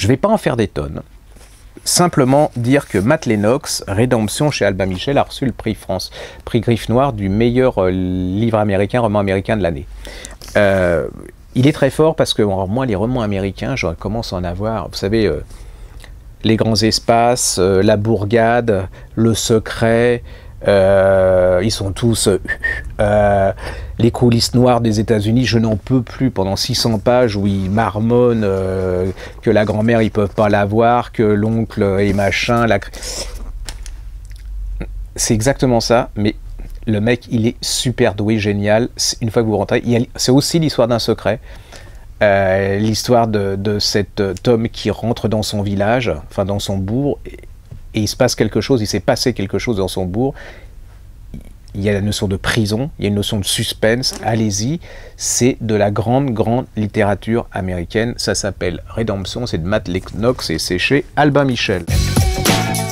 Je ne vais pas en faire des tonnes. Simplement dire que Matt Lennox, Rédemption chez Albin Michel, a reçu le prix France, prix Griffe Noire du meilleur livre américain, roman américain de l'année. Il est très fort parce que moi, les romans américains, je commence à en avoir, vous savez, Les Grands Espaces, La Bourgade, Le Secret, ils sont tous les coulisses noires des États-Unis. Je n'en peux plus pendant 600 pages où ils marmonnent que la grand-mère ils peuvent pas la voir, que l'oncle et machin. C'est exactement ça, mais le mec il est super doué, génial. Une fois que vous rentrez, c'est aussi l'histoire d'un secret. L'histoire de cet homme qui rentre dans son village, enfin dans son bourg, et il se passe quelque chose, il s'est passé quelque chose dans son bourg. Il y a la notion de prison, il y a une notion de suspense, allez-y, c'est de la grande littérature américaine, ça s'appelle Rédemption, c'est de Matt Lennox et c'est chez Albin Michel.